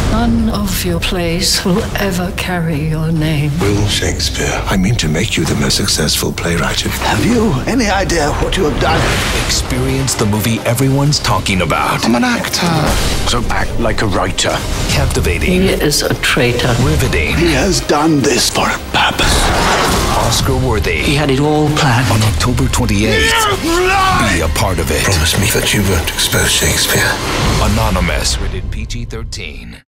None of your plays will ever carry your name. Will Shakespeare, I mean to make you the most successful playwright. Have you any idea what you have done? Experience the movie everyone's talking about. I'm an actor. So act like a writer. Captivating. He is a traitor. Riveting. He has done this for a purpose. Oscar-worthy. He had it all planned. On October 28th. Be a part of it. Promise me that you won't expose Shakespeare. Anonymous. Rated PG-13.